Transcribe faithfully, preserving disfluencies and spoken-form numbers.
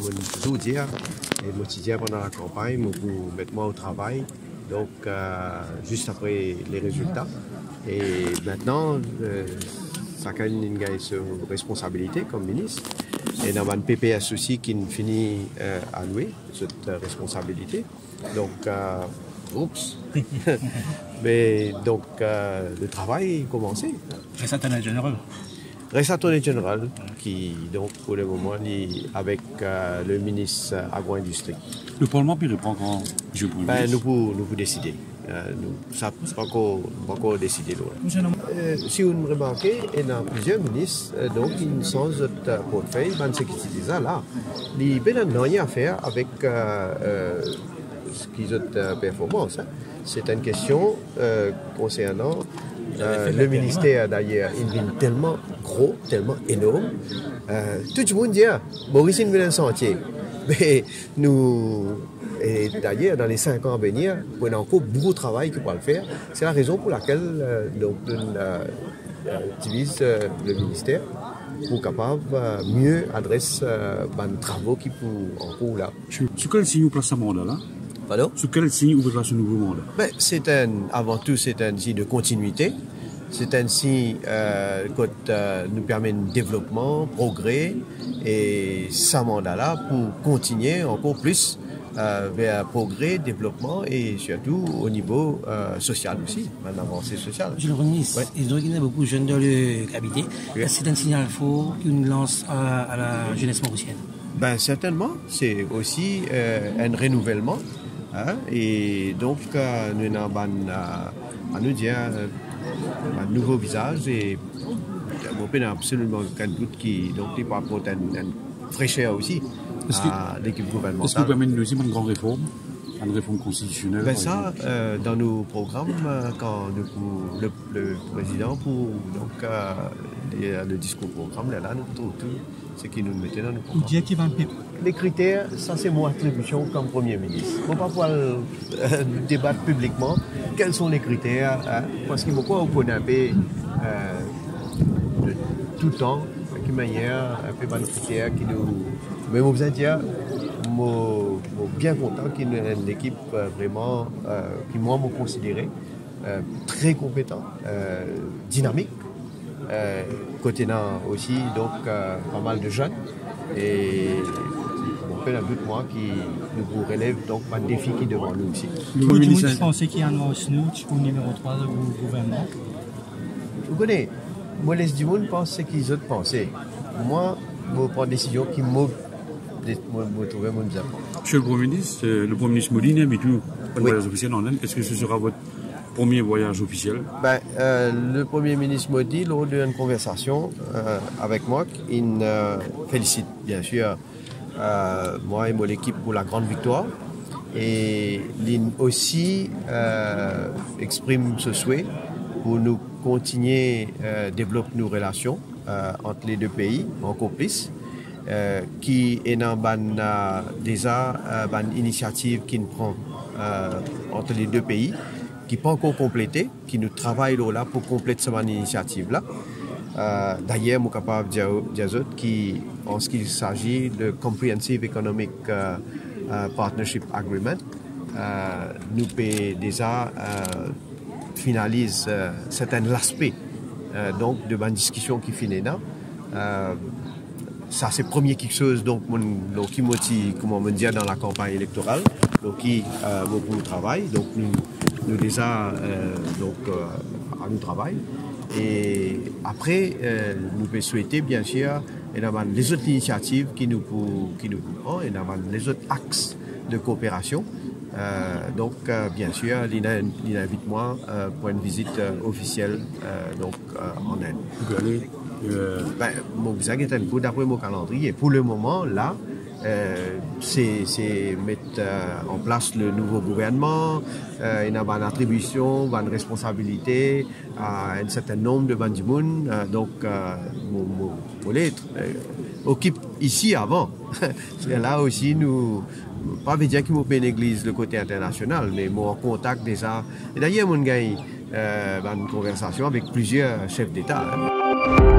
toujours dire, et moi je pendant la campagne, moi pour mettre moi au travail, donc euh, juste après les résultats. Et maintenant, euh, ça a une responsabilité comme ministre. Et dans un P P S aussi qui finit euh, à louer cette responsabilité. Donc, euh, oups. Mais donc, euh, le travail a commencé. Reste attorney général. Reste attorney général qui, donc, pour le moment, est avec euh, le ministre agro-industrie. Le Parlement peut répondre quand je peux. Ben, nous pouvons nous décider. Euh, nous, ça n'est pas encore, pas encore décidé. Euh, si vous remarquez, il y a plusieurs ministres euh, donc, qui sont notre portefeuille, ben, ce qui se ça là. Il n'y a rien à faire avec euh, euh, ce qui est notre performance. Hein. C'est une question euh, concernant euh, le ministère d'ailleurs. Il est tellement gros, tellement énorme. Euh, tout le monde dit, Maurice, il veut un sentier. Mais nous. Et d'ailleurs, dans les cinq ans à venir, on a encore beaucoup de travail qu'on va le faire. C'est la raison pour laquelle euh, donc, on euh, utilise euh, le ministère pour capable euh, mieux adresser euh, ben, les travaux qui sont en cours là. Sur quel signe vous placez ce mandat là? Pardon? Sur quel signe vous placez ce nouveau mandat? Ben, c'est un, avant tout, c'est un signe de continuité. C'est un signe euh, qui euh, nous permet de développement, progrès, et ce mandat-là pour continuer encore plus Euh, vers progrès, développement et surtout au niveau euh, social aussi, une avancée sociale. Monsieur le Premier ministre, ouais. Il y a beaucoup de jeunes dans le cabinet. Oui. C'est un signal fort qu'une lance à, à la jeunesse mauricienne. Ben, certainement, c'est aussi euh, un renouvellement. Hein, et donc, euh, nous avons euh, à nous dire euh, un nouveau visage et on n'a absolument aucun doute qui donc, pas apporter une, une fraîcheur aussi. À l'équipe gouvernementale. Est-ce que vous permettez de nous une grande réforme, une réforme constitutionnelle? Ben ça, euh, dans nos programmes, euh, quand nous, le, le président, pour donc, euh, les, le discours programme, là, là nous trouvons tout ce qui nous mettait dans nos programmes. Les critères, ça c'est mon attribution comme Premier ministre. On ne va pas pouvoir euh, débattre publiquement quels sont les critères, hein, parce qu'il faut quoi on connaît un peu euh, de tout temps, qui manière, un peu par les critères qui nous. Mais je vous dire, je suis bien content qu'il y ait une équipe vraiment euh, qui, moi, me considéré euh, très compétent, euh, dynamique. Euh, côté là aussi, donc, euh, pas mal de jeunes. Et on fait un but, moi, qui nous relève donc un défi qui est devant nous aussi. Vous pensez qu'il y a un snooch au numéro trois du gouvernement? Vous connaissez, moi, les du monde pensent ce qu'ils ont pensé. Moi, je prends une décision qui m'a. Monsieur le Premier ministre, le Premier ministre Modi n'invite plus un voyage officiel en Inde. Est-ce que ce sera votre premier voyage officiel? Ben, euh, le Premier ministre Modi, lors d'une conversation euh, avec moi, il euh, félicite bien sûr euh, moi et mon équipe pour la grande victoire. Et il aussi euh, exprime ce souhait pour nous continuer à développer nos relations euh, entre les deux pays, encore plus. Euh, qui est dans euh, déjà euh, une initiative qui nous prend euh, entre les deux pays, qui n'est pas encore complétée, qui nous travaille là pour compléter cette initiative-là. Euh, D'ailleurs, je suis capable de dire qui, en ce qu'il s'agit de Comprehensive Economic uh, uh, Partnership Agreement, euh, nous pouvons déjà euh, finaliser euh, certains aspects euh, donc, de la discussion qui finit là. Euh, Ça, c'est premier quelque chose donc, mon, qui motive, comment me dire, dans la campagne électorale, donc qui euh, beaucoup de travail. Donc, nous, nous déjà, euh, donc, euh, à nous travail. Et après, euh, nous pouvons souhaiter, bien sûr, et d'avoir les autres initiatives qui nous qui nous prennent, et d'avoir les autres axes de coopération. Euh, donc, euh, bien sûr, il invite moi euh, pour une visite euh, officielle euh, donc, euh, en Inde. Vous allez Euh, ben, mon visa est un coup d'après mon calendrier. Pour le moment, là, euh, c'est mettre euh, en place le nouveau gouvernement, euh, il y a une attribution, une responsabilité à un certain nombre de bandimouns. Euh, donc, euh, mon, mon, mon lettre euh, occupe ici avant. Là aussi, nous, pas dire qu'il m'ouvre une église le côté international, mais moi en contact déjà. Et d'ailleurs, mon gars, euh, une conversation avec plusieurs chefs d'État. Hein.